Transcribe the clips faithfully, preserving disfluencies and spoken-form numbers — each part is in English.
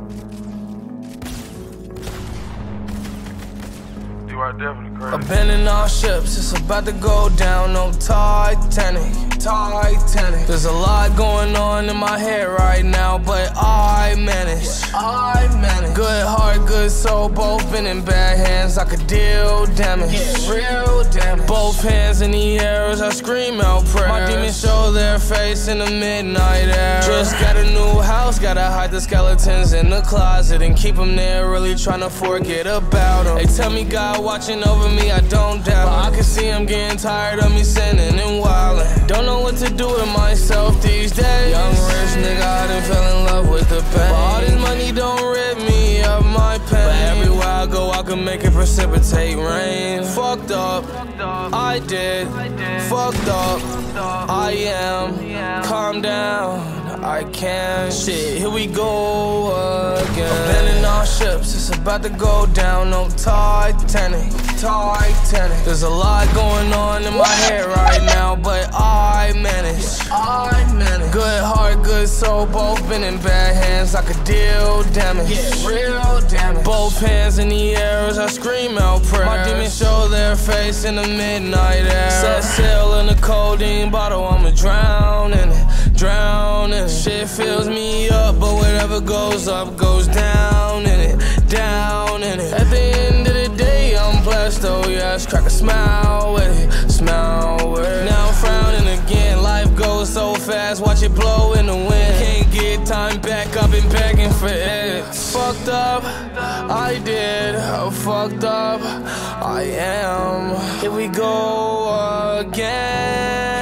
Abandoning all ships, it's about to go down on Titanic, Titanic. There's a lot going on in my head right now, but I manage, I manage. Good heart, good soul, both been in bad hands. I could deal damage, yeah, real damage. Both hands in the air as I scream out prayers. My demons show their face in the midnight air. Just got a new house, gotta hide the skeletons in the closet and keep them there, really trying to forget about them. They tell me God watching over me, I don't doubt him. I can see I'm getting tired of me sinning and wildin'. Don't know what to do with myself these days. Young rich nigga, I done fell in love with the pain. But all this money don't rid me of my pain. But everywhere I go, I can make it precipitate rain. Fucked up, I did. Fucked up, I am. Calm down, I can. Shit, here we go again. Abandoning all ships, it's about to go down on Titanic, Titanic. There's a lot going on in my head right now, but I manage, I manage. Good heart, good soul, both been in bad hands. I could deal damage, yeah, real damage. Both hands in the air as I scream out prayers. My demons show their face in the midnight air. Set sail in a codeine bottle, I'ma drown in it, drown in it. Shit fills me up, but whatever goes up goes down in it, down in it. At the end of the day, I'm blessed, oh yes. Crack a smile with it, smile with it. Now I'm frowning again, life goes so fast, watch it blow in the wind. Can't get time back, I've been begging for it. Fucked up, I did. Oh, fucked up, I am. Here we go again.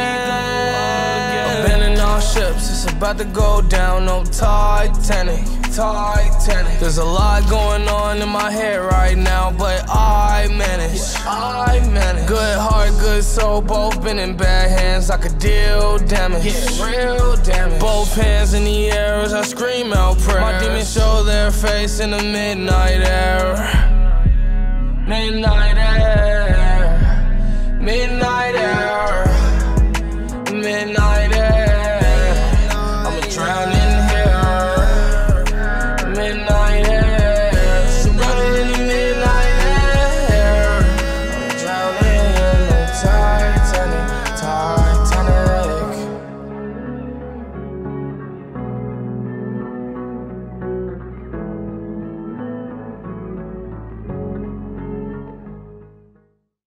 Abandoning all ships, it's about to go down on Titanic, Titanic. There's a lot going on in my head right now, but I manage, I manage. Good heart, good soul, both been in bad hands. I could deal damage, yeah, real damage. Both hands in the air as I scream out prayers. My demons show their face in the midnight air, midnight air, midnight.